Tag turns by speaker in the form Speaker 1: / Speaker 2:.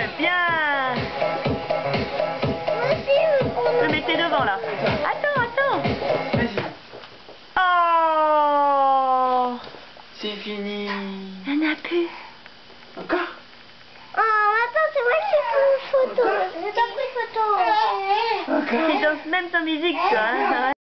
Speaker 1: Ouais, bien. Le mettez devant là. Attends.
Speaker 2: Vas-y.
Speaker 1: Oh,
Speaker 2: C'est fini.
Speaker 1: il n'y en a plus.
Speaker 2: Encore?
Speaker 3: Oh, attends, c'est moi qui ai pris une photo. J'ai pas pris photo.
Speaker 2: Encore?
Speaker 1: Tu danses même sans musique, toi. Hein.